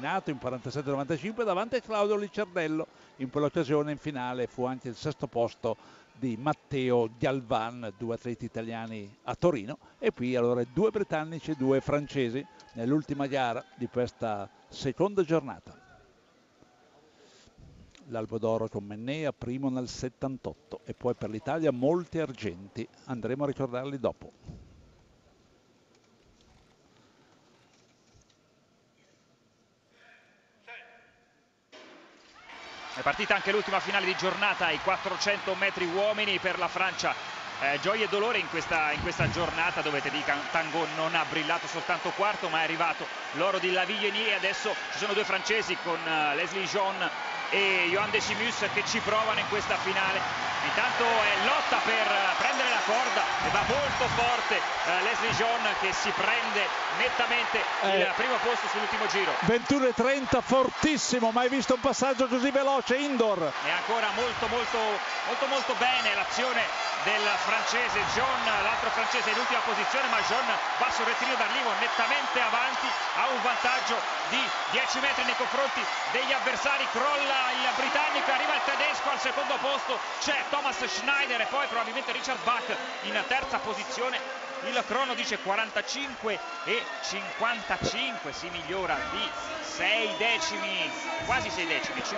terminato in 47-95 davanti a Claudio Licciardello. In quell'occasione in finale fu anche il sesto posto di Matteo Galvan, due atleti italiani a Torino, e qui allora due britannici e due francesi nell'ultima gara di questa seconda giornata. L'Albo d'Oro con Mennea, primo nel 78, e poi per l'Italia molti argenti, andremo a ricordarli dopo. È partita anche l'ultima finale di giornata, i 400 metri uomini per la Francia. Gioia e dolore in questa giornata, dove Tango non ha brillato soltanto quarto, ma è arrivato l'oro di Lavillenie, e adesso ci sono due francesi con Leslie Jean e Johan de Simus che ci provano in questa finale. Intanto è lotta per prendere la corda e va molto forte Leslie Jean, che si prende nettamente il primo posto sull'ultimo giro. 21:30, fortissimo, mai visto un passaggio così veloce indoor. E ancora molto bene l'azione del francese Jean, l'altro francese in ultima posizione, ma Jean va sul rettilineo d'arrivo nettamente avanti, ha un vantaggio di 10 metri nei confronti degli avversari. Crolla il britannico, arriva il tedesco al secondo posto, c'è Thomas Schneider e poi probabilmente Richard Bach in terza posizione. Il crono dice 45 e 55, si migliora di 6 decimi, quasi 6 decimi.